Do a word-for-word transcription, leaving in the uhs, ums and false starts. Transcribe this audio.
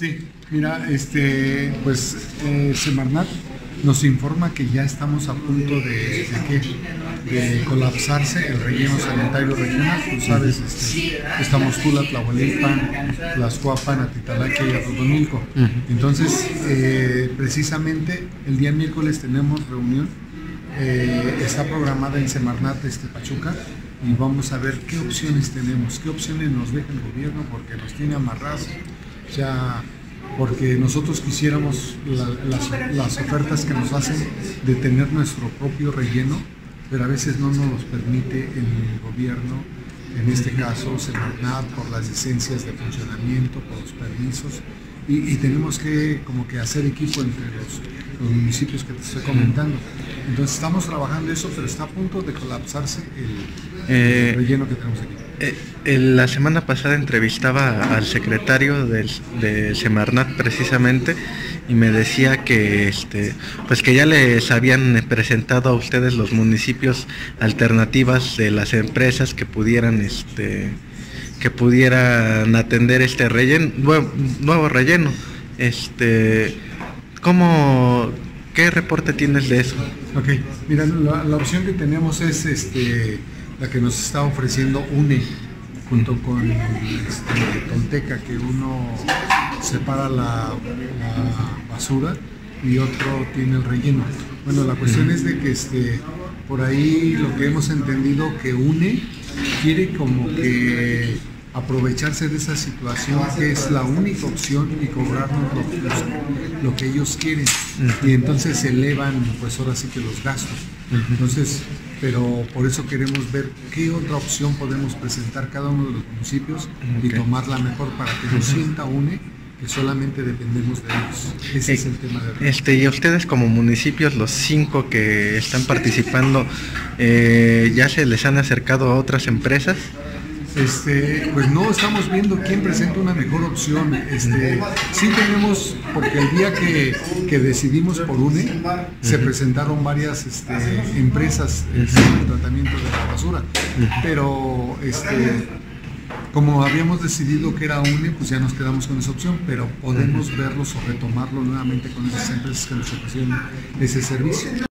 Sí, mira, este, pues eh, Semarnat nos informa que ya estamos a punto de, de, ¿qué? de colapsarse el relleno sanitario regional. Tú sabes, este, estamos Tula, Tlahuelilpan, Tlaxcuapan, Atitalaquia y Atotonilco. Entonces, eh, precisamente el día miércoles tenemos reunión, eh, está programada en Semarnat, este, Pachuca, y vamos a ver qué opciones tenemos, qué opciones nos deja el gobierno, porque nos tiene amarrados. O sea, porque nosotros quisiéramos la, las, las ofertas que nos hacen de tener nuestro propio relleno, pero a veces no nos los permite el gobierno, en este caso Semarnat, por las licencias de funcionamiento, por los permisos, y, y tenemos que como que hacer equipo entre los, los municipios que te estoy comentando. Entonces estamos trabajando eso, pero está a punto de colapsarse el, eh, el relleno que tenemos aquí. Eh, la semana pasada entrevistaba al secretario del, de Semarnat precisamente y me decía que este pues que ya les habían presentado a ustedes, los municipios, alternativas de las empresas que pudieran este que pudieran atender este relleno, nuevo, nuevo relleno. Este, ¿cómo, qué reporte tienes de eso? Ok, mira, la, la opción que tenemos es este la que nos está ofreciendo U N E, junto con este, Tolteca, que uno separa la, la basura y otro tiene el relleno. Bueno, la cuestión es de que este, por ahí lo que hemos entendido, que U N E quiere como que aprovecharse de esa situación, que es la única opción, y cobrarnos lo, lo, lo que ellos quieren, y entonces elevan pues ahora sí que los gastos. Entonces, pero por eso queremos ver qué otra opción podemos presentar cada uno de los municipios, okay, y tomar la mejor para que no sienta U N E que solamente dependemos de ellos. Ese eh, es el tema de este y ustedes como municipios, los cinco que están participando, eh, ¿ya se les han acercado a otras empresas? Este, pues no, estamos viendo quién presenta una mejor opción. Este, sí tenemos, porque el día que, que decidimos por U N E, uh-huh, se presentaron varias este, empresas en el tratamiento de la basura, uh-huh, pero este, como habíamos decidido que era U N E, pues ya nos quedamos con esa opción, pero podemos, uh-huh, verlos o retomarlo nuevamente con esas empresas que nos ofrecieron ese servicio.